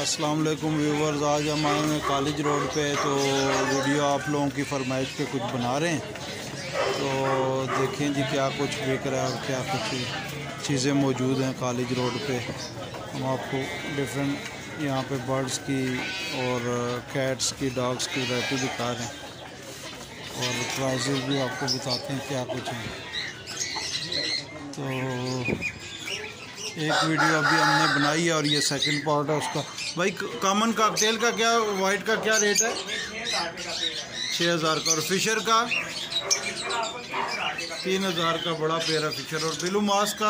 अस्सलाम वालेकुम व्यूवर्स। आज हम आए हैं कॉलेज रोड पे, तो वीडियो आप लोगों की फरमाइश पे कुछ बना रहे हैं। तो देखें जी क्या कुछ बिक रहा है और क्या कुछ चीज़ें मौजूद हैं कॉलेज रोड पे। हम आपको डिफरेंट यहाँ पे बर्ड्स की और कैट्स की, डॉग्स की वैरायटी दिखा रहे हैं और प्राइसेस भी आपको बताते हैं क्या कुछ है। तो एक वीडियो अभी हमने बनाई है और ये सेकंड पार्ट है उसका। भाई कॉमन कॉकटेल का क्या, वाइट का क्या रेट है? 6000 का। और फिशर का 3000 का बड़ा पेयर है फिशर। और बिलू मास का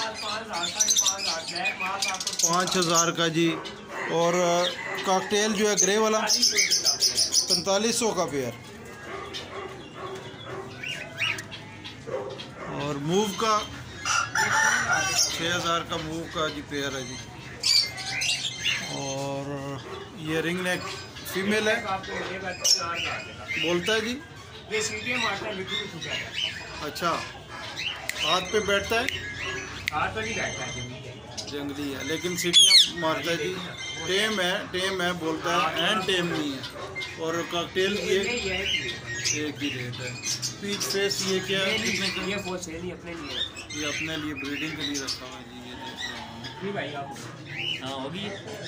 5000 का जी। और कॉकटेल जो है ग्रे वाला 4500 का पेयर। और मूव का 6000 का मूव का जी पेयर है जी। और ये रिंग नेक फीमेल है, बोलता है जी। अच्छा, हाथ पे बैठता है? हाथ पे नहीं बैठता है, जंगली है लेकिन सीटियाँ मारता है जी। टेम है बोलता है, एंड टेम नहीं है। और कॉकटेल की एक ही रेट है। पीच फेस ये क्या है? ये फॉर सेल ही अपने लिए, ये अपने लिए ब्रीडिंग के लिए रखा हुआ है जी। ये देख रहे हैं नहीं भाई आप। हाँ होगी।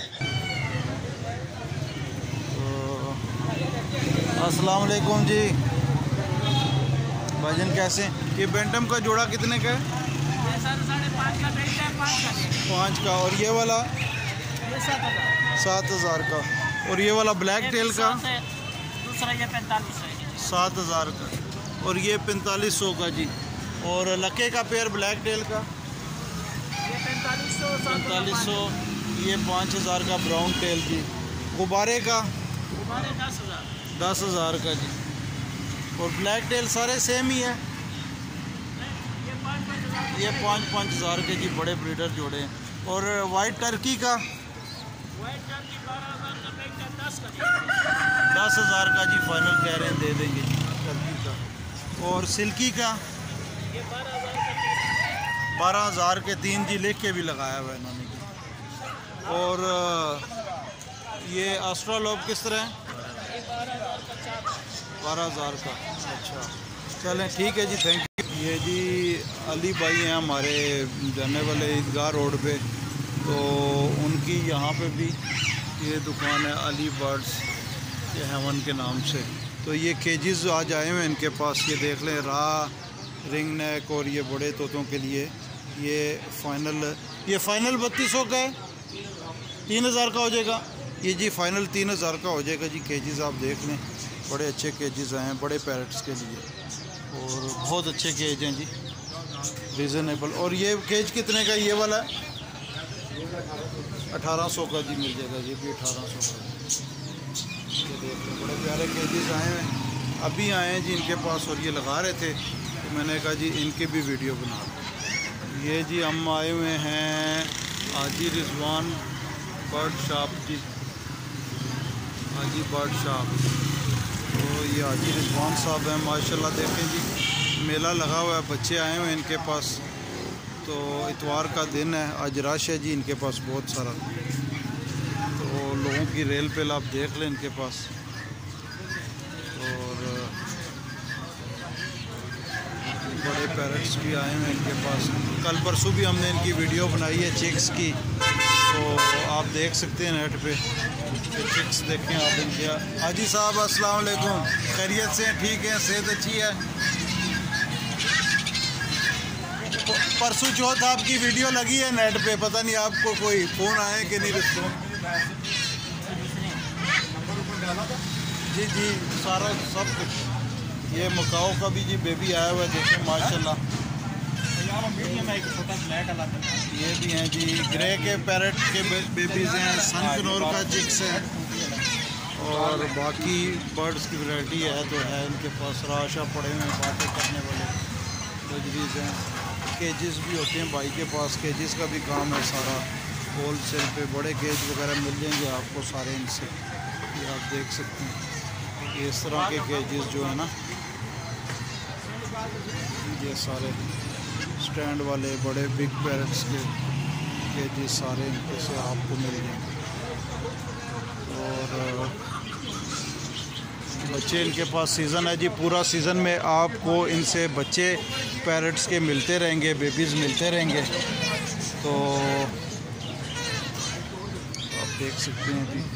तो अस्सलाम वालेकुम जी भाईजान, कैसे? ये बेंटम का जोड़ा कितने का है? ये सर 5.5 का बेचता है, 5 का 5 का। और ये वाला ये 7000। 7000 का। और ये वाला ब्लैक टेल का दूसरा ये 4500 है 7000 का। और ये 4500 का जी। और लके का पेयर ब्लैक टेल का ये 4500। ये 5000 का ब्राउन टेल जी। गुब्बारे का 10,000 का जी। और ब्लैक टेल सारे सेम ही है, ये 5,000 के जी। बड़े ब्रीडर जोड़े हैं। और वाइट टर्की का 10,000 का जी फाइनल कह रहे हैं, दे देंगे जी टर्की का। और सिल्की का 12,000 के 3 जी, लिख के भी लगाया हुआ है इन्होंने जी। और ये ऑस्ट्रालोप किस तरह है? 12,000 का। अच्छा चलें ठीक है जी, थैंक यू। ये जी अली भाई हैं हमारे जाने वाले ईदगाह रोड पे, तो उनकी यहाँ पे भी ये दुकान है अली बर्ड्स, ये हेवन के नाम से। तो ये केजीज आज आए हुए इनके पास, ये देख लें, रिंग नेक और ये बड़े तोतों के लिए ये फाइनल 3200 का है, 3000 का हो जाएगा ये जी। फाइनल 3000 का हो जाएगा जी। केजीज आप देख लें, बड़े अच्छे केजेस आए हैं बड़े पैरट्स के लिए, और बहुत अच्छे केज हैं जी, रीज़नेबल। और ये केज कितने का? ये वाला 1800 का जी मिल जाएगा, ये भी 1800 का। ये देख लें, बड़े प्यारे केजेस आए हैं, अभी आए हैं जी इनके पास। और ये लगा रहे थे तो मैंने कहा जी इनके भी वीडियो बना लो। ये जी हम आए हुए हैं हाजी रिजवान बर्ड शॉप जी, हाजी बर्ड शॉप। तो ये हाजी रिजवान साहब हैं माशाल्लाह। देखें जी मेला लगा हुआ है, बच्चे आए हुए हैं इनके पास। तो इतवार का दिन है, आज रश है जी इनके पास बहुत सारा। तो लोगों की रेल पे आप देख लें इनके पास। और बड़े पैरट्स भी आए हैं इनके पास। कल परसों भी हमने इनकी वीडियो बनाई है चिक्स की, तो आप देख सकते हैं नेट पे। चिक्स देखें आप इनके। हाजी साहब अस्सलाम वालेकुम, खैरियत से? ठीक है, सेहत अच्छी है? परसों चौथ आपकी वीडियो लगी है नेट पे, पता नहीं आपको कोई फ़ोन आए कि नहीं? रिस्पॉन्स जी जी सारा सब कुछ। ये मकाओ का भी जी बेबी आया हुआ है, देखें माशाल्लाह। ये भी हैं जी, ग्रे के पैरट के बेबीज़ हैं, सन कनौर का चिक्स है। और बाकी बर्ड्स की वैरायटी है तो है इनके पास। राशा पड़े हुए हैं, बातें करने वाले बजरीज हैं। केजेस भी होते हैं भाई के पास, केजेस का भी काम है सारा। होल सेल पे बड़े केज वगैरह मिल जाएंगे आपको सारे इनसे। ये आप देख सकते हैं, ये इस तरह के केजेस जो है ना, ये सारे स्टैंड वाले बड़े बिग पैरट्स के केजेस सारे इनके से आपको मिल जाएंगे। बच्चे इनके पास सीज़न है जी, पूरा सीज़न में आपको इनसे बच्चे पैरट्स के मिलते रहेंगे, बेबीज़ मिलते रहेंगे। तो आप देख सकते हैं जी।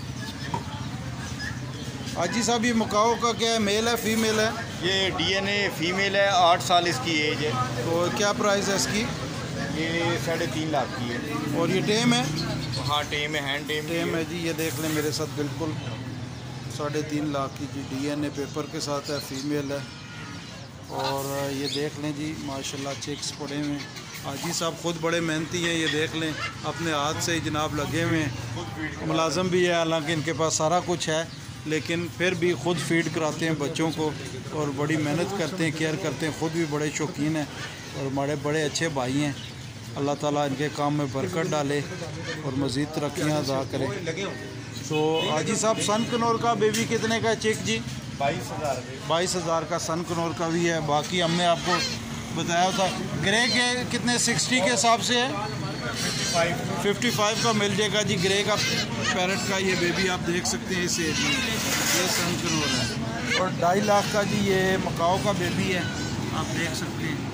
हाजी साहब ये मकाओ का क्या है, मेल है फीमेल है? ये DNA फीमेल है, 8 साल इसकी एज है। तो क्या प्राइस है इसकी? ये 3.5 लाख की है। और ये टेम है? हाँ टेम है, हैंड टेम है जी। ये देख लें मेरे साथ, बिल्कुल 3.5 लाख की जी, DNA पेपर के साथ है, फीमेल है। और ये देख लें जी माशाल्लाह चिक्स पड़े हुए हैं। हाजी साहब ख़ुद बड़े मेहनती हैं, ये देख लें अपने हाथ से ही जनाब लगे हुए हैं। मुलाजम भी है, हालांकि इनके पास सारा कुछ है, लेकिन फिर भी ख़ुद फीड कराते हैं बच्चों को और बड़ी मेहनत करते हैं, केयर करते हैं। ख़ुद भी बड़े शौकीन हैं और हमारे बड़े अच्छे भाई हैं। अल्लाह ताला इनके काम में बरकत डाले और मज़ीद तरक्कियाँ अदा करे। तो हाजी साहब सन कनौर का बेबी कितने का है चिक जी? 22,000 का सन कनौर का भी है। बाकी हमने आपको बताया था ग्रे के कितने 60 के हिसाब से है, 55 का मिल जाएगा जी ग्रे का पैरट का। ये बेबी आप देख सकते हैं इस एज में, ये सन कनौर है। और 2.5 लाख का जी ये मकाओ का बेबी है, आप देख सकते हैं।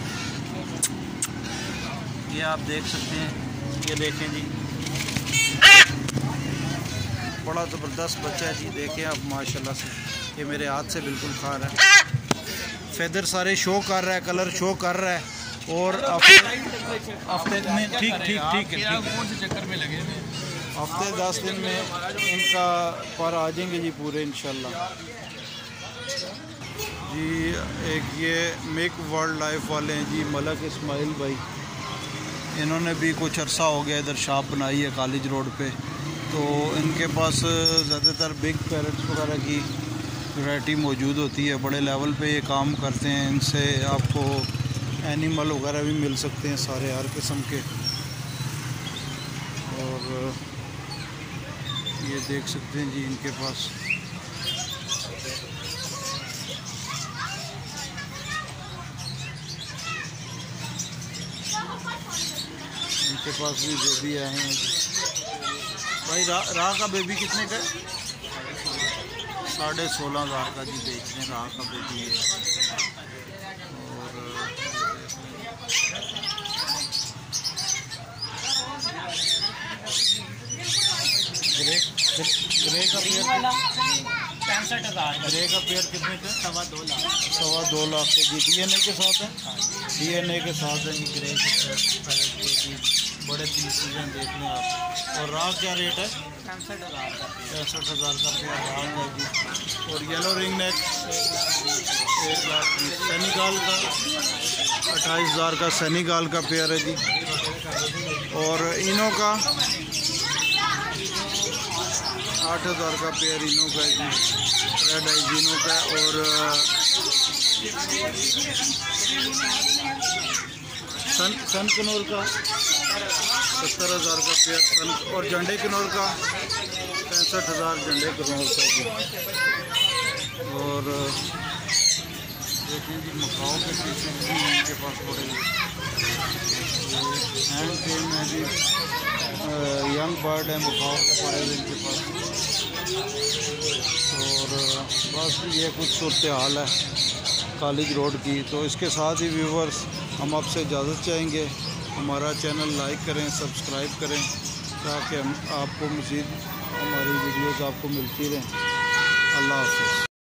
ये आप देख सकते हैं, ये देखें जी बड़ा ज़बरदस्त बच्चा है जी। देखें आप माशाल्लाह से, ये मेरे हाथ से बिल्कुल खा रहा है। फेदर सारे शो कर रहा है, कलर शो कर रहा है। और हफ्ते में ठीक है, कौन से चक्कर में लगे हुए? हफ्ते 10 दिन में इनका पर आ जाएंगे जी पूरे इंशाल्लाह जी। एक ये मेक वर्ल्ड लाइफ वाले हैं जी, मलक इस्माइल भाई, इन्होंने भी कुछ अरसा हो गया इधर शॉप बनाई है कॉलेज रोड पे। तो इनके पास ज़्यादातर बिग पैरट्स वगैरह की वैरायटी मौजूद होती है, बड़े लेवल पे ये काम करते हैं। इनसे आपको एनिमल वगैरह भी मिल सकते हैं सारे हर किस्म के। और ये देख सकते हैं जी इनके पास भी बेबी आए हैं भाई। राह का बेबी कितने का है? 16,500 का जी बेच रहे हैं राह का बेबी है। और ग्रे का पेयर 65,000। ग्रे का पेयर कितने का? 2.25 लाख। 2.25 लाख के जी। DNA के साथ है? DNA के साथ है जी ग्रे के बड़े पीसेज हैं, देख लें आप। और राह क्या रेट है? 65,000 का। 65,000 का पेयर राह है जी। और yellow ring neck 1 lakh. Senegal का 28,000 का सेनेगाल का पेयर है जी। और इनो का 8,000 का पेयर इनो का है जी, रेड आइज इनो का। और सन कनौर का 70,000 का पेयर सन। और झंडे कनौर का 65,000 झंडे कनौर का जी। और देखें जी मकाओ के पीसेज भी इनके पास पड़े हैंड टेम है जी। यंग बर्ड है, मकाओ के पड़े हुए इनके पास। और बस ये कुछ सूरत हाल है कॉलेज रोड की। तो इसके साथ ही व्यूवर्स हम आपसे इजाज़त चाहेंगे। हमारा चैनल लाइक करें, सब्सक्राइब करें, ताकि हम आपको मज़ीद हमारी वीडियोज़ आपको मिलती रहें। अल्लाह हाफ़िज़।